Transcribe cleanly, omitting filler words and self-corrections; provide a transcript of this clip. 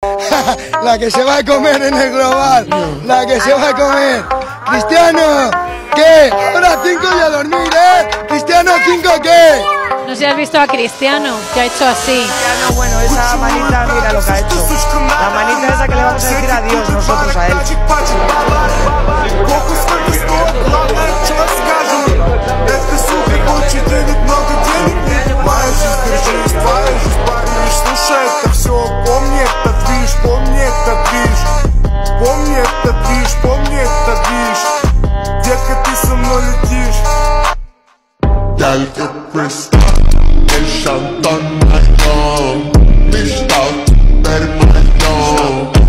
La que se va a comer en el global. La que se va a comer. Cristiano, ¿qué? Hora 5 y a dormir, ¿eh? Cristiano, 5, ¿qué? No sé si has visto a Cristiano, que ha hecho así. Cristiano, bueno, esa manita, mira lo que ha hecho. La manita esa que le vamos a decir adiós nosotros a él. Gel cristal, el şantan ayağım, bir stat, derman yok.